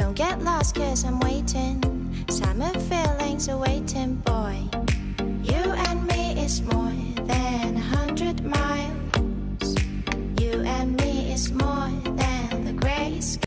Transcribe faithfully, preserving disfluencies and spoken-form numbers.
Don't get lost cause I'm waiting. Summer feelings are waiting, boy. You and me is more than a hundred miles. You and me is more than the gray sky.